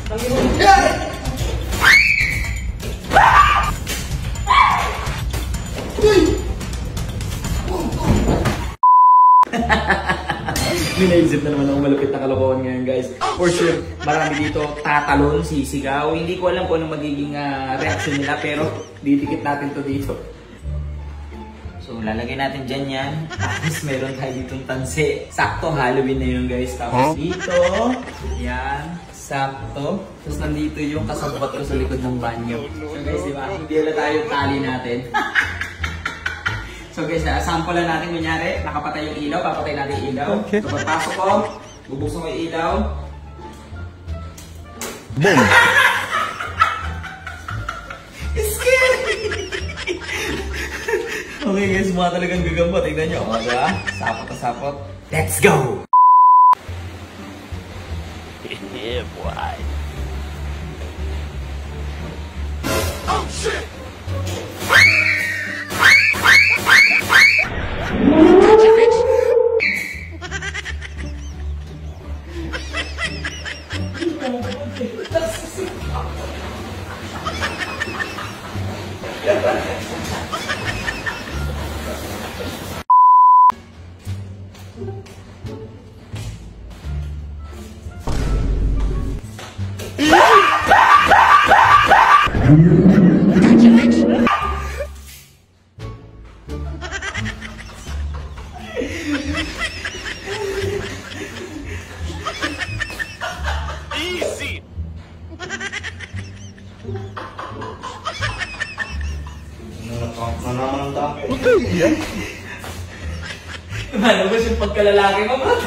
May naisip na naman ako malupit na kalokohan ngayon, guys. For sure, marami dito tatalon, sisigaw. Hindi ko alam kung anong magiging reaction nila, pero didikit natin to dito. So, lalagay natin dyan yan. Tapos meron tayo ditong tansi. Sakto, Halloween na yun, guys. Tapos dito, yan, sakto. Tapos nandito yung kasabot ko sa likod ng banyo. So guys, diba? Hindi wala tayo tali natin. So guys, sample lang natin, kunyari, nakapatay yung ilaw, papatay natin yung ilaw. Okay. So pagpasok ko, bubuksan ko yung ilaw. Boom! Scary! Okay guys, mukha talagang gagamba. Tignan nyo. O, diba? Sapot na sapot. Let's go! Yeah, boy. Oh, shit! Easy. Ano ba yung pagkalalaki mo ba?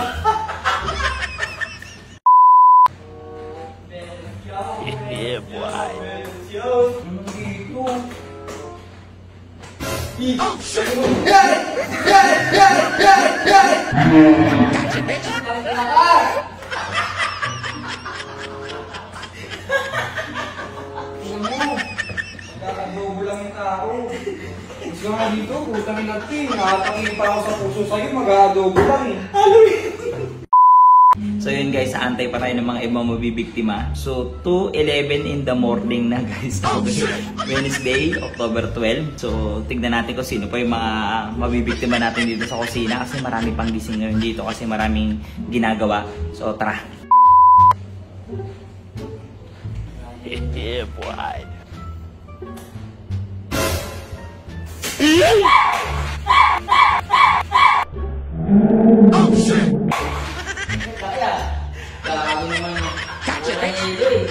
Yeah, boy. Nakakadobo lang yung tao. Gusto nga dito, putang natin. Nakatakin pa ako sa puso sa'yo, mag-aadobo lang eh. So yun guys, aantay pa tayo ng mga ibang mabibiktima. So 2:11 in the morning na guys. Wednesday, October 12. So tignan natin kung sino pa yung mga mabibiktima natin dito sa kusina. Kasi marami pang gising ngayon dito kasi maraming ginagawa. So tara. Yeah, boy. Oh shit! Kaya, kami naman ito eh.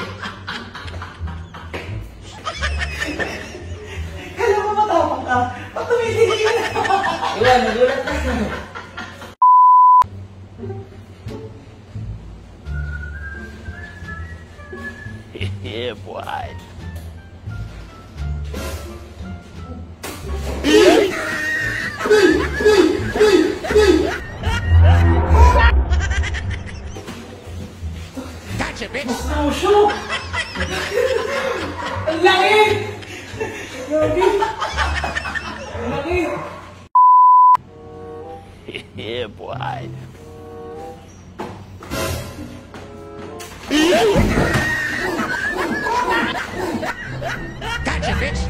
Kala mo matapang ka? Pag tumitigil ka na. Iwan, nagulat ka. Yeah, boy. Gotcha, bitch! Oh, shoot! Ang laki! Grabe! Ang laki! Yeah, boy. Gotcha, bitch!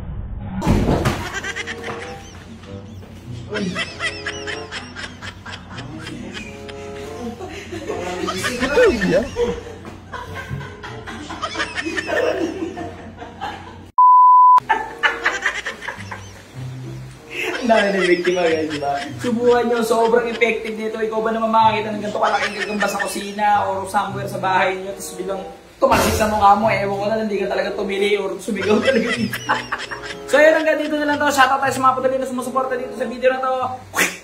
Ang dami ng biktima guys, diba? Subukan nyo, sobrang effective nito. Ikaw ba naman makakita ng ganito kalaking gagamba sa kusina or somewhere sa bahay nyo, tapos bilang tumalsik sa mukha mo, ewan ko na, hindi ka talaga tumili or sumigaw talaga dito. So yun, hanggang dito na lang to. Shoutout tayo sa mga padali na sumusuporta dito sa video na to.